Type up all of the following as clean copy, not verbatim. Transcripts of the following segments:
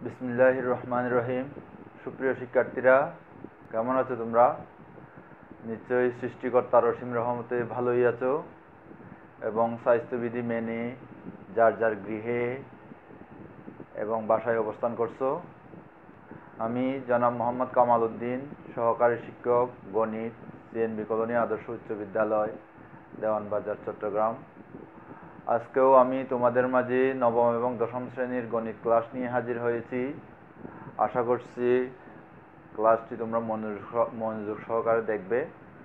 বিসমিল্লাহির রহমানির রহিম। সুপ্রিয় শিক্ষার্থীরা, কেমন আছো তোমরা? নিশ্চয়ই সৃষ্টিকর্তার অসীম রহমতে ভালোই আছো এবং স্বাস্থ্যবিধি মেনে যার যার গৃহে এবং বাসায় অবস্থান করছো। আমি জনাব মোহাম্মদ কামাল উদ্দিন, সহকারী শিক্ষক গণিত, সিএনবি কলোনি আদর্শ উচ্চ বিদ্যালয়, দেওয়ানবাজার, চট্টগ্রাম। আজকেও আমি তোমাদের মাঝে নবম এবং দশম শ্রেণীর গণিত ক্লাস নিয়ে হাজির হয়েছি। আশা করছি ক্লাসটি তোমরা মনোযোগ সহকারে দেখবে।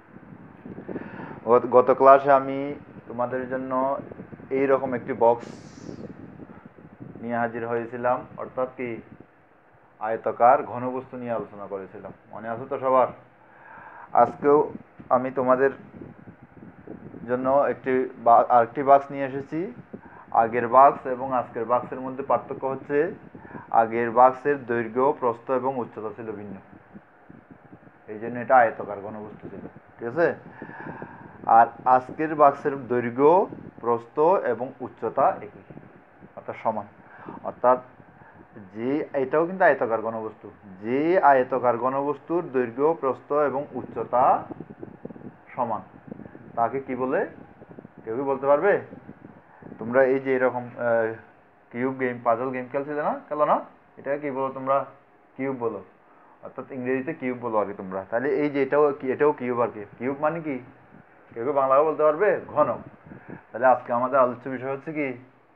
গত ক্লাসে আমি তোমাদের জন্য এই রকম একটি বক্স নিয়ে হাজির হয়েছিলাম, অর্থাৎ কি আয়তাকার ঘনবস্তু নিয়ে আলোচনা করেছিলাম। মনে আছে তো সবার? আজকেও আমি তোমাদের জন্য আরেকটি বাক্স নিয়ে এসেছি। আগের বাক্স এবং আজকের বাক্সের মধ্যে পার্থক্য হচ্ছে আগের বাক্সের দৈর্ঘ্য, প্রস্থ এবং উচ্চতা ছিল ভিন্ন, এই জন্য এটা আয়তাকার ঘনবস্তু ছিল, ঠিক আছে? আর আজকের বাক্সের দৈর্ঘ্য, প্রস্থ এবং উচ্চতা একই, অর্থাৎ সমান। অর্থাৎ যে এটাও কিন্তু আয়তাকার ঘনবস্তু, যে আয়তাকার ঘনবস্তুর দৈর্ঘ্য, প্রস্থ এবং উচ্চতা সমান তাকে কি বলে? কেউ কি বলতে পারবে? তোমরা এই যে এরকম কিউব গেম, পাজল গেম খেলো না? এটাকে কি বলো তোমরা? কিউব বলো, অর্থাৎ ইংরেজিতে কিউব বলো আর কি তোমরা। তাহলে এই যে এটাও কিউব আর কি। কিউব মানে কি? কেউ কেউ বাংলাও বলতে পারবে? ঘনক। তাহলে আজকে আমাদের আলোচ্য বিষয় হচ্ছে কি?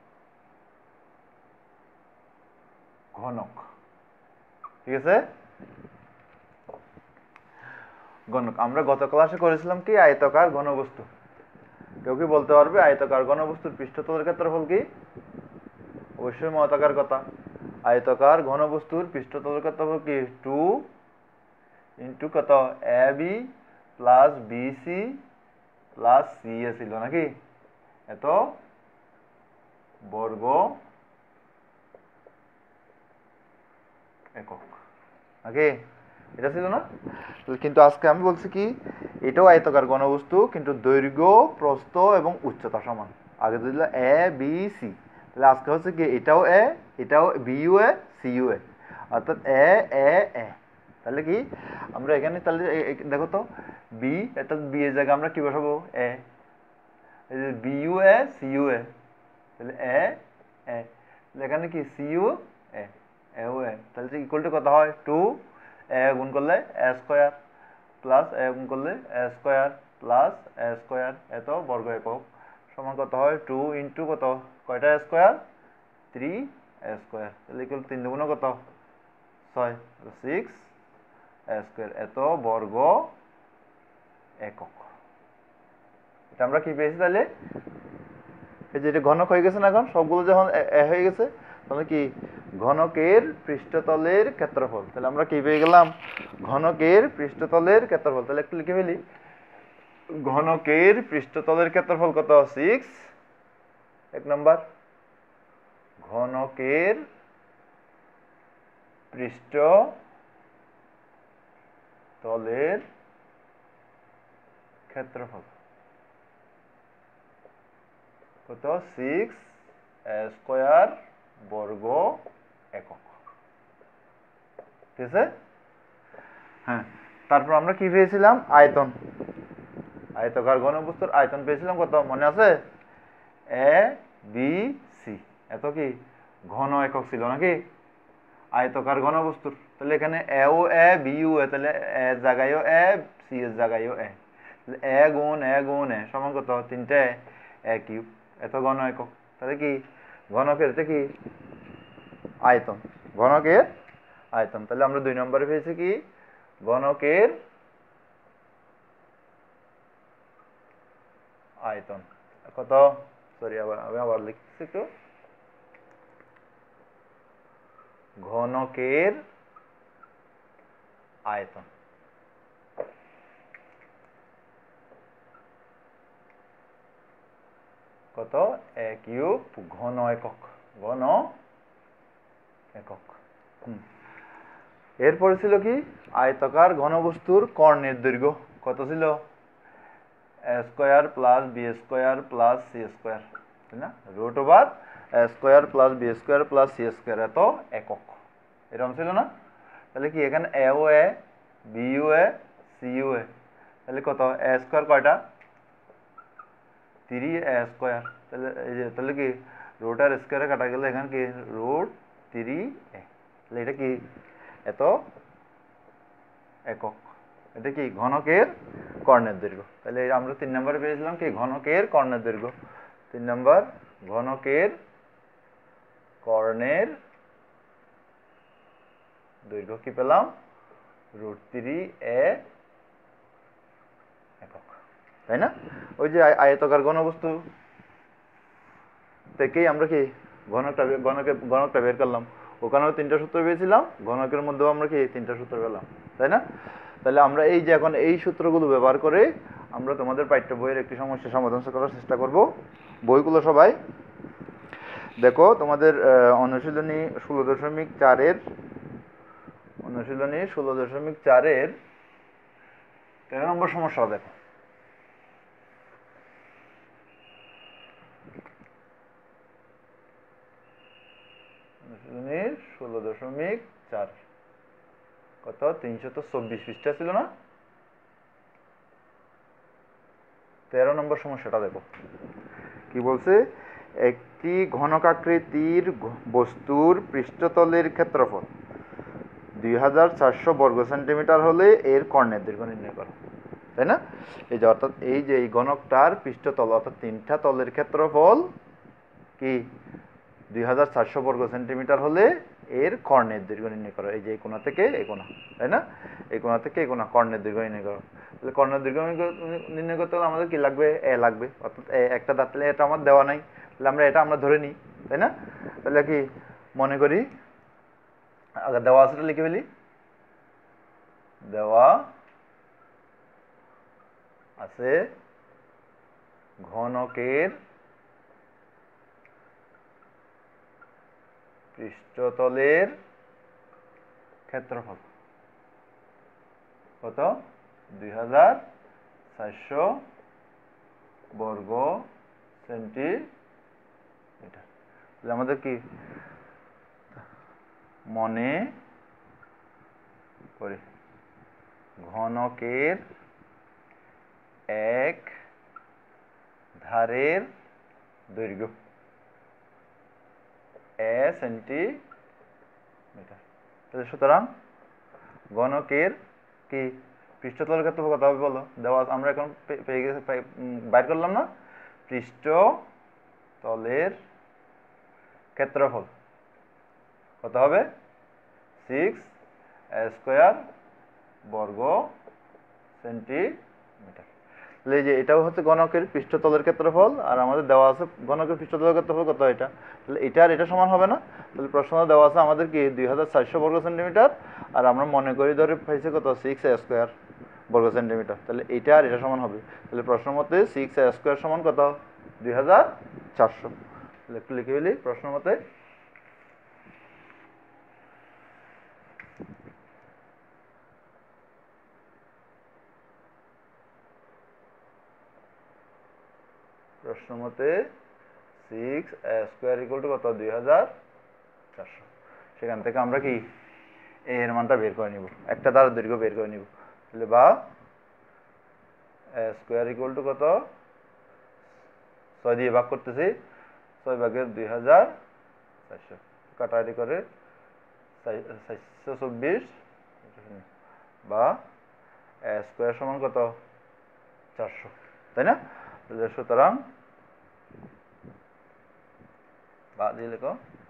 ঘনক, ঠিক আছে? ঘনক আমরা গত ক্লাসে করেছিলাম কি? আয়তাকার ঘনবস্তু। কেউ কি বলতে পারবে আয়তাকার ঘনবস্তুর পৃষ্ঠতলের ক্ষেত্রফল কি? অবশ্যই মহাতাকার কথা। আয়তাকার ঘনবস্তুর পৃষ্ঠতলের ক্ষেত্রফল কি? 2 ইন্টু কত? A B plus B C plus C A ছিল নাকি? এত বর্গ একক নাকি? এটা ছিল না? কিন্তু আজকে আমি বলছি কি, এটাও আয়তাকার ঘনবস্তু, কিন্তু দৈর্ঘ্য, প্রস্থ এবং উচ্চতা সমান। আগে দিল এ বি সি, তাহলে আজকে হচ্ছে কি এটাও B U A, C U A, অর্থাৎ এ এ এ। তাহলে কি আমরা এখানে তাহলে দেখো তো, বি, অর্থাৎ বি এর জায়গায় আমরা কি বসাবো? A. B U A, C U A, তাহলে এ এ, এখানে কি সি ইউ এ, এ ও এ, তাহলে ইকুয়াল টু কত হয়? 2 এ গুণ করলে এ স্কোয়ার প্লাস এ গুণ করলে A square plus A square এত বর্গ একক সমান কত হয়? 2 ইন্টু কত? কয়টা স্কোয়ার? 3 A square. তাহলে ইকুয়াল 3 দুগুণ কত? 6, 6 এ স্কোয়ার এত বর্গ একক। এটা আমরা কি পেয়েছি তাহলে? এই যে এটা ঘনক হয়ে গেছে না? এখন সবগুলো যখন হয়ে গেছে, তাহলে কি ঘনকের পৃষ্ঠতলের ক্ষেত্রফল। তাহলে আমরা কি পেয়ে গেলাম? ঘনকের পৃষ্ঠতলের ক্ষেত্রফল। তাহলে একটু লিখে ফেলি। ঘনকের পৃষ্ঠতলের ক্ষেত্রফল কত? 6। এক নম্বর, ঘনকের পৃষ্ঠতলের ক্ষেত্রফল কত? 6 স্কয়ার বর্গ একক, ঠিক আছে? হ্যাঁ, তারপর আমরা কি পেয়েছিলাম? আয়তন। আয়তাকার ঘনবস্তুর আয়তন পেয়েছিলাম কত? মনে আছে? এ বি সি, এত কি ঘন একক ছিল নাকি আয়তাকার ঘনবস্তুর? তাহলে এখানে এ ও এ, বি ও এ, তাহলে এ জায়গায়ও এ, সি এর জায়গায়ও এ, এ গুণ এ গুণ এ সমান কত? 3টে এ কিউব, এত ঘন একক। তাহলে কি ঘনকের এটা কি? আয়তন। ঘনকের আয়তন। তাহলে আমরা 2 নম্বরে পেয়েছি কি? ঘনকের আয়তন কত? সরি, আমি আবার লিখছি একটু। ঘনকের আয়তন কত? এ কিউব ঘন একক, ঘন একক। এরপরে ছিল কি? আয়তাকার ঘনবস্তুর কর্ণের দৈর্ঘ্য কত ছিল? A square plus B square plus C square, তাই না? Root over A square plus B square plus C square এত একক। এরকম ছিল না? তাহলে কি এখানে এ ও এ, বি ও এ, সি ও এ, তাহলে কত এ স্কোয়ার কয়টা? 3 এ স্কোয়ার। তাহলে এই যে তাহলে কি রুট আর স্কোয়ারে কাটা গেলে এখানে কি রুট 3 এ। তাহলে এটা কি এত একক। এটা কি ঘনকের কর্ণের দৈর্ঘ্য। তাহলে আমরা 3 নম্বরে পেয়েছিলাম কি ঘনকের কর্ণের দৈর্ঘ্য। 3 নম্বর ঘনকের কর্ণের দৈর্ঘ্য কি পেলাম? রুট 3 এ একক, তাই না? ওই যে আয়তাকার ঘনবস্তু থেকেই আমরা কি ঘনকটা বের করলাম। ওখানেও 3টা সূত্র পেয়েছিলাম, ঘনকের মধ্যেও আমরা কি 3টা সূত্র পেলাম, তাই না? তাহলে আমরা এই যে এখন এই সূত্রগুলো ব্যবহার করে আমরা তোমাদের পাঠ্য বইয়ের একটি সমস্যা সমাধান করার চেষ্টা করব। বইগুলো সবাই দেখো, তোমাদের অনুশীলনী 16.4-এর 13 নম্বর সমস্যা দেখো। অনুশীলনীর 16.4 কত 324 পৃষ্ঠা ছিল না? 13 নম্বর সমস্যাটা দেখো কি বলছে। একটি ঘনকাকৃতির বস্তুর পৃষ্ঠতলের ক্ষেত্রফল 2400 বর্গ সেন্টিমিটার হলে এর কর্ণের দৈর্ঘ্য নির্ণয় করো, তাই না? এই যে অর্থাৎ এই যে এই ঘনকটার পৃষ্ঠতল অর্থাৎ 3টা তলের ক্ষেত্রফল কি 2400 বর্গ সেন্টিমিটার হলে এর কর্ণের দৈর্ঘ্য নির্ণয় করো। এই যে এই কোণা থেকে এই কোণা, তাই না? এই কোণা থেকে এই কোণা কর্ণের দৈর্ঘ্য নির্ণয় করো। তাহলে কর্ণের দৈর্ঘ্য নির্ণয় করতে হলে আমাদের কি লাগবে? এ লাগবে। অর্থাৎ একটা দাঁত, তাহলে এটা আমার দেওয়া নাই, তাহলে আমরা ধরে নিই, তাই না? তাহলে কি মনে করি আগে দেওয়া আছে লিখে ফেলি। দেওয়া আছে ঘনকের পৃষ্ঠতলের ক্ষেত্রফল কত? 2400 বর্গ সেন্টিমিটার। তাহলে আমাদের কি মনে করি ঘনকের এক ধারের দৈর্ঘ্য এ সেন্টিমিটার। তাহলে সুতরাং ঘনকের কি পৃষ্ঠতলের ক্ষেত্রফল কত হবে বলো? দেওয়া আমরা এখন পেয়ে গেছি, বাইর করলাম না? পৃষ্ঠতলের ক্ষেত্রফল কত হবে? 6 স্কোয়ার বর্গ সেন্টিমিটার। তাহলে এই যে এটাও হচ্ছে ঘনকের পৃষ্ঠতলের ক্ষেত্রফল, আর আমাদের দেওয়া আছে ঘনকের পৃষ্ঠতলের ক্ষেত্রফল কত এটা। তাহলে এটা আর এটা সমান হবে না? তাহলে প্রশ্ন দেওয়া আছে আমাদের কি 2400 বর্গ সেন্টিমিটার, আর আমরা মনে করি ধরে পাইছি কত 6 স্কোয়ার বর্গ সেন্টিমিটার। তাহলে এটা আর এটা সমান হবে। তাহলে প্রশ্ন মতে 6 স্কোয়ার সমান কত? 2400। তাহলে একটু লিখে ফেলি প্রশ্ন মতে। প্রশ্ন মতে 6 স্কোয়ার ইকুয়াল টু কত? 2400। সেখান থেকে আমরা কি এর মানটা বের করে নিব, একটা তার দৈর্ঘ্য বের করে নিব। তাহলে বা স্কোয়ার ইকুয়াল টু কত? 6 দিয়ে ভাগ করতেছি, 6 ভাগের 2400 কাটাকাটি করে 424 বা স্কোয়ার সমান কত? 400, তাই না? তাহলে সুতরাং বা দিয়ে লেখো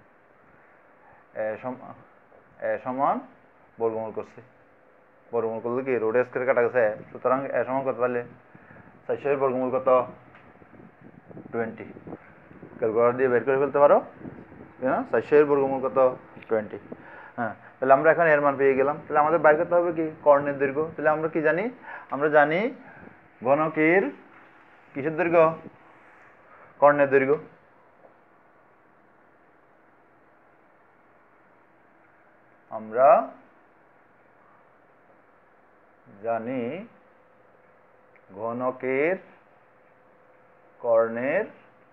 সমান বর্গমূল করছি। বর্গমূল করলে কি রোড স্কোয়ার কাটা গেছে, সুতরাং সমান কত? তাহলে 400 বর্গমূল কত? 20। ক্যালকুলেটর দিয়ে বের করে ফেলতে পারো, তাই না? 400 বর্গমূল কত? 20। হ্যাঁ, তাহলে আমরা এখন এর মান পেয়ে গেলাম। তাহলে আমাদের বাইর করতে হবে কি কর্ণের দৈর্ঘ্য। তাহলে আমরা কি জানি? আমরা জানি ঘনকের কিসের দৈর্ঘ্য? কর্ণের দৈর্ঘ্য। আমরা জানি ঘনকের কর্ণের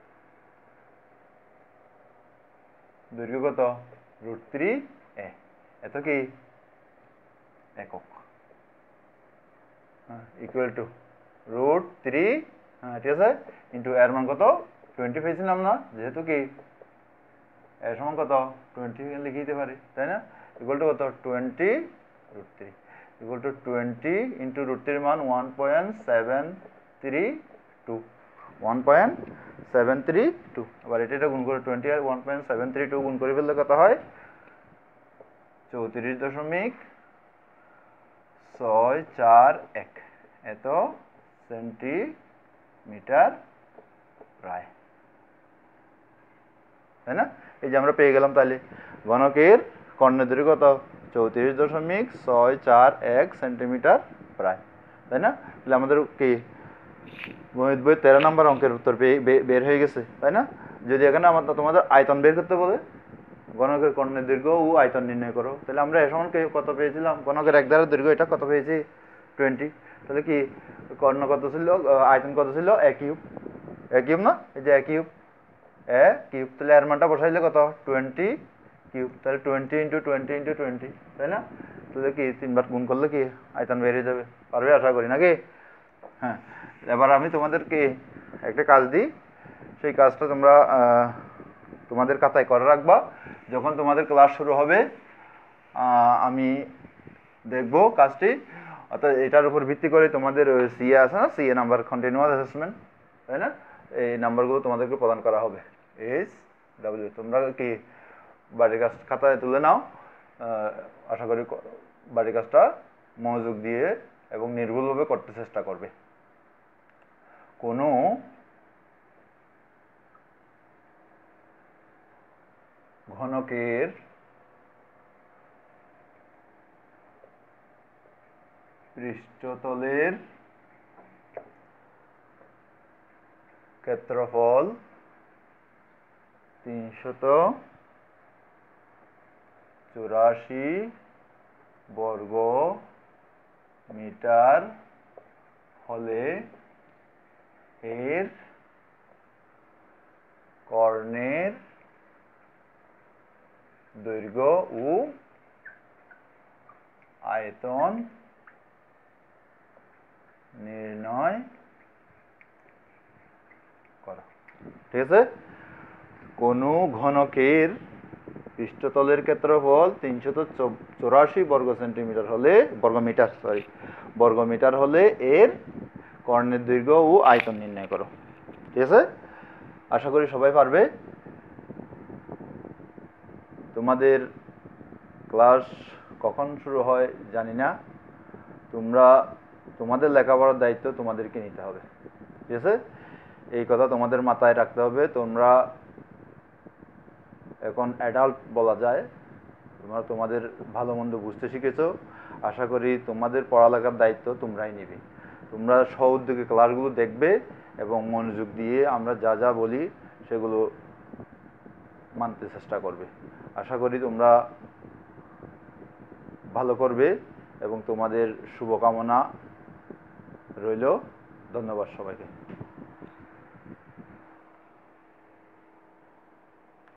দৈর্ঘ্য কত? √3a। এত কি একক, হ্যাঁ, ইকুয়াল টু √3, হ্যাঁ ঠিক আছে, ইন্টু এর মান কত 20 পেয়েছিলাম না, যেহেতু কি এর সমান কত 20 লিখে দিতে পারি, তাই না, ইকুয়াল টু কত 20 √3, ইকুয়াল টু 20 ইন্টু √3 মান 1.732, 1.732, আবার এটা গুণ করে 20 আর 1.732 গুণ করে ফেললে কত হয় 34.641 এত সেন্টিমিটার প্রায়, তাই না, এই যে আমরা পেয়ে গেলাম তাহলে ঘনকের কর্ণের দৈর্ঘ্য কত 34.641 সেন্টিমিটার প্রায়, তাই না, তাহলে আমাদের কি গণিত বই 13 নম্বর অঙ্কের উত্তর বের হয়ে গেছে, তাই না। যদি এখানে তোমাদের আয়তন বের করতে বলে ঘনকের কর্ণের দৈর্ঘ্য ও আয়তন নির্ণয় করো, তাহলে আমরা এ সমান কত পেয়েছিলাম, ঘনকের এক ধারের দৈর্ঘ্য এটা কত পেয়েছি 20, তাহলে কি কর্ণ কত ছিল, আয়তন কত ছিল a কিউব, না, এই যে a কিউব, তাহলে এর মানটা বসাইলে কত 20 কিউব, তাহলে 20 ইন্টু 20 ইন্টু 20, তাই না, তাহলে কি 3 বার গুণ করলে কি আয়তন বেরিয়ে যাবে, পারবে আশা করি নাকি। হ্যাঁ, এবার আমি তোমাদেরকে একটা কাজ দিই, সেই কাজটা তোমরা তোমাদের খাতায় করে রাখবা, যখন তোমাদের ক্লাস শুরু হবে আমি দেখব কাজটি, অর্থাৎ এটার উপর ভিত্তি করে তোমাদের সিএ আছে না, সিএ নাম্বার কন্টিনিউয়াস অ্যাসেসমেন্ট, তাই না, এই নাম্বারগুলো তোমাদেরকে প্রদান করা হবে, SW, তোমরা কি বাড়ির কাজ খাতায় তুলে নাও, আশা করি বাড়ির কাজটা মনোযোগ দিয়ে এবং নির্ভুলভাবে করতে চেষ্টা করবে। কোনো ঘনকের পৃষ্ঠতলের ক্ষেত্রফল 384 বর্গ মিটার হলে এর কর্ণের দৈর্ঘ্য ও আয়তন নির্ণয় করো, ঠিক আছে। কোন ঘনকের পৃষ্ঠতলের ক্ষেত্রফল 384 বর্গমিটার হলে এর কর্ণের দৈর্ঘ্য ও আয়তন নির্ণয় করো, ঠিক আছে। আশা করি সবাই পারবে। তোমাদের ক্লাস কখন শুরু হয় জানি না, তোমাদের লেখাপড়ার দায়িত্ব তোমাদেরকে নিতে হবে, ঠিক আছে, এই কথা তোমাদের মাথায় রাখতে হবে। তোমরা এখন অ্যাডাল্ট বলা যায়, তোমরা তোমাদের ভালো মন্দ বুঝতে শিখেছো, আশা করি তোমাদের পড়ালেখার দায়িত্ব তোমরাই নিবে। তোমরা সউদ্যোগে ক্লাসগুলো দেখবে এবং মনোযোগ দিয়ে আমরা যা যা বলি সেগুলো মানতে চেষ্টা করবে। আশা করি তোমরা ভালো করবে এবং তোমাদের শুভকামনা রইল। ধন্যবাদ সবাইকে।